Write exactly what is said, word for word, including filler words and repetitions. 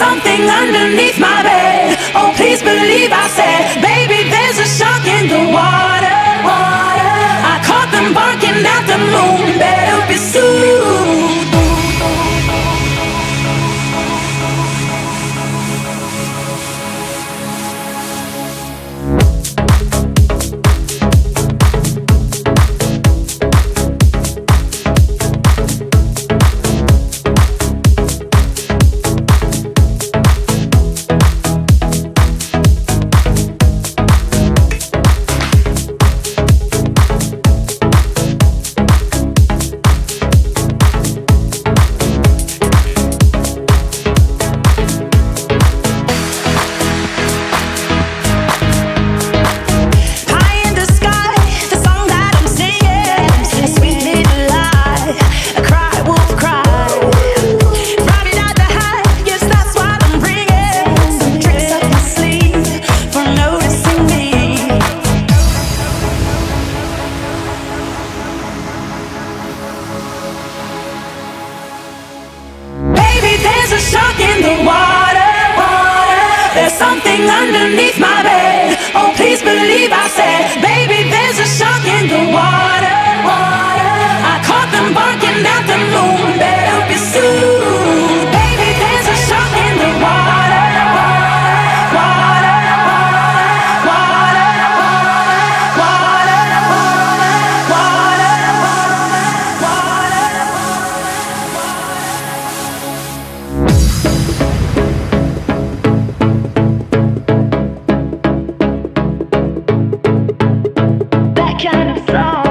something underneath my bed. Oh, please believe I said, baby, there's a shark in the water. Water. I caught them barking at the moon. Better be soon. Shark in the water, water. There's something underneath my bed. Oh, please believe I said, baby, there's a shark in the water, water. I caught them barking at the moon. Better be soon. Baby, there's a shark in the water, water, water, water, water, water, That kind of song.